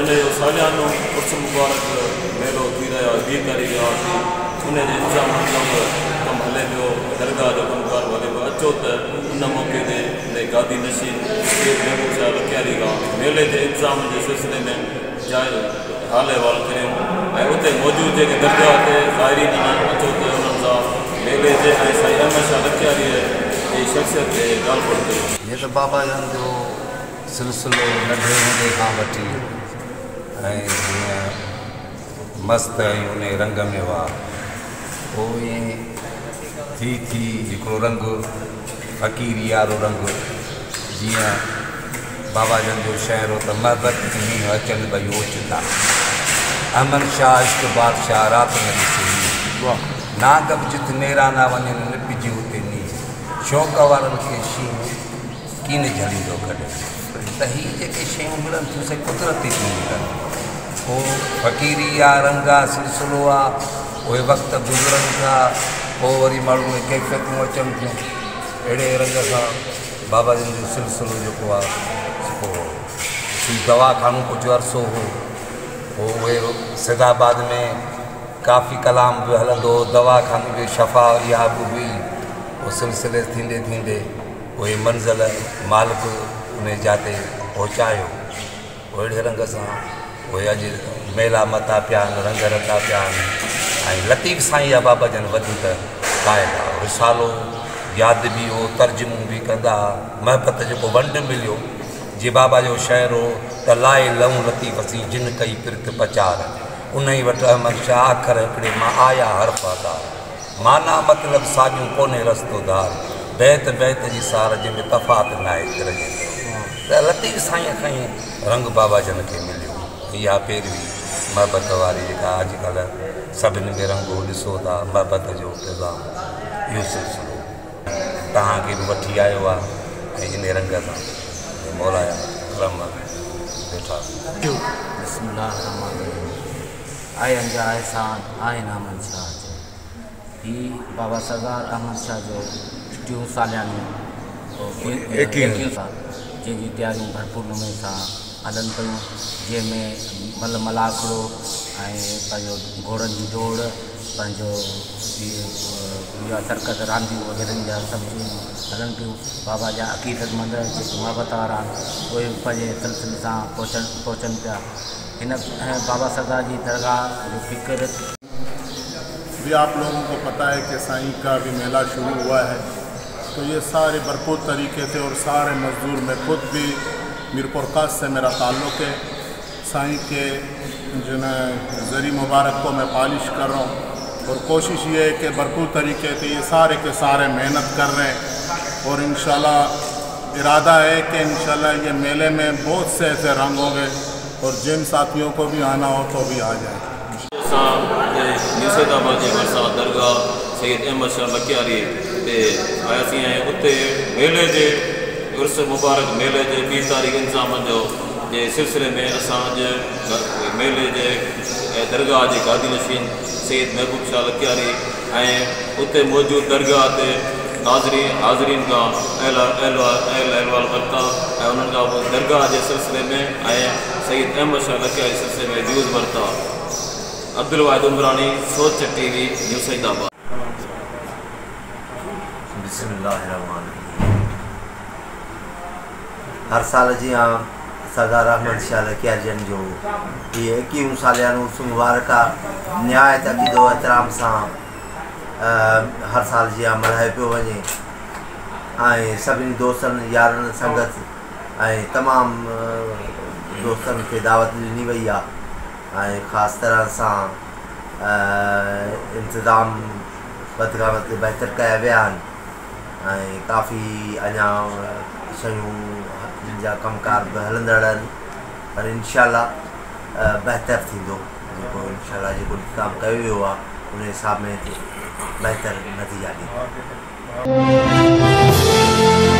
उन जो सालियानो उर्स मुबारक मेलो थी रहियो आहे 20 तारीख़ आहे उन जे इंतज़ाम कमु हले पियो दरगाह जो कमुकार हले पियो अचो त उन मौक़े ते गादी नशीन महबूब शाह लखियारी खां मेले जे इंतज़ाम जे सिलसिले में जाइ हाल अहिवाल करियूं ऐं उते मौजूदु जेके दरगाह ते ज़ाइरीन आहिनि अचो त उन्हनि सां मेले जे ऐं साईं अहमद शाह लखियारीअ जी शख़्सियत ते ॻाल्हि ॿोल कयूं। ये तो बाबा जन जो सिलसिलो नंढे हूंदे खां वठी ऐं जीअं मस्तु ऐं उन रंग में हुआ पोइ ईअं थी हिकिड़ो रंग फ़क़ीर यारो रंग जीअं बाबा जन जो शहर हो त महबत में अचनि भई ओचिता अमन शाह इश्क बादशाह राति न ॾिसी नागब जित नेरा न वञनि निपजी उते नी शौक़ वारनि खे शींहुं कीन झलींदो कॾहिं त हीअ जेके शयूं मिलनि थियूं से कुदरती थियूं मिलनि पोइ फ़क़ीरी आहे रंग आहे सिलसिलो आहे उहे वक़्तु गुज़रनि था पोइ वरी माण्हू में कैफ़ियतूं अचनि थियूं अहिड़े रंग सां बाबा जन जो सिलसिलो जेको आहे पोइ दवाख़ानो कुझु अरसो हो पोइ उहे सैदाबाद में काफ़ी कलाम बि हलंदो हो दवाख़ाने जो शफ़ा इहा बि हुई उहो सिलसिले थींदे थींदे उहे मंज़िल मालिक उन जाते पहुचायो अहिड़े रंग सां उहे अॼु मेला मता पिया आहिनि रंग रता पिया आहिनि ऐं लतीफ़ साईं जा बाबा जन वधीक क़ाइल आहे रिसालो यादि बि हो तर्जुमो बि कंदा महबत जेको वंड मिलियो जे बाबा जो शहर हो त लाए लऊं लतीफ़ असीं जिन कई पिरत पचार उन ई वटि अहमद शाह आख़िर हिकिड़े मां आया हरफ़ादार माना मतिलबु साॻियूं कोन्हे रस्तोदार बैत बैत जी सार जंहिंमें तफ़ात न आहे तिरजे त लतीफ़ साईं खां ई रंग बाबा जन खे मिलियो इहा पैरवी महबत वारी जेका अॼुकल्ह सभिनी में रंगो ॾिसो था महबत जो इंतज़ाम इहो सिलसिलो तव्हांखे बि वठी आयो आहे ऐं इन रंग सां मौलाया करम वेठा आयन जा एहसान आहिनि अहमद शाह जो ही बाबा सरदार अहमद शाह जो टियों सालियानो एकवीह साल जंहिंजी तयारियूं भरपूर नमूने सां हलनि पियूं जंहिंमें मल मलाखड़ो ऐं पंहिंजो घोड़नि जी दौड़ पंहिंजो इहा सर्कस रांदियूं वग़ैरह जा सभु शयूं हलनि पियूं बाबा जा अक़ीदतमंद जेके महबत वारा उहे पंहिंजे सिलसिले सां पहुचनि पिया इन बाबा सरदार जी दरगाह जो फ़िक्र भी आप लोगों को पता है कि साईं का भी मेला शुरू हुआ है तो ये सारे भरपूर तरीके से और सारे मजदूर में खुद भी मीरपुर से मेरा ताल्लुक़ है साईं के जो न ज़री मुबारक को मैं पालिश कर रहा हूँ और कोशिश ये है कि भरपूर तरीके से ये सारे के सारे मेहनत कर रहे हैं और इंशाल्लाह इरादा है कि इंशाल्लाह ये मेले में बहुत से ऐसे रंग होंगे और जिन साथियों को भी आना हो तो भी आ जाए। सैदाबाद जे भरिसां दरगाह सैयद अहमद शाह लखियारी ते आयासीं ऐं उते मेले जे उर्स मुबारक मेले जे 20 तारीख़ इंतज़ाम जो जे सिलसिले में असां अॼु मेले जे दरगाह जे गादी नशीन सैयद महबूब शाह लखियारी ऐं उते मौजूदु दरगाह ते हाज़रीन खां अहवाल वरिता ऐं उन्हनि खां दरगाह जे सिलसिले में ऐं सैयद अहमद शाह लखियारी सिलसिले में व्यूज़ वरिता। अब्दुल वाहिद उमरानी सोच टीवी न्यू सैदाबाद। बिस्मिल्लाहिर्रहमानिर्रहीम। हर साल जीअं सरदार अहमद शाह लखियारी जो ये 21 सालियानो उर्स मुबारक निहायत अक़ीदो एहतराम सां हर साल जीअं मल्हायो पियो वञे ऐं सभिनी दोस्तनि यारनि संगत ऐं तमामु दोस्तनि खे दावत ॾिनी वई आहे ऐं ख़ासि तरह सां इंतज़ाम वधि खां वधि बहितर कया विया आहिनि ऐं काफ़ी अञा शयूं जा कमकार बि हलंदड़ आहिनि पर इंशाअल्लाह बहितर थींदो जेको इंशाअल्लाह जेको इंतज़ाम कयो वियो आहे उन हिसाब में बहितर नतीजा ॾींदो।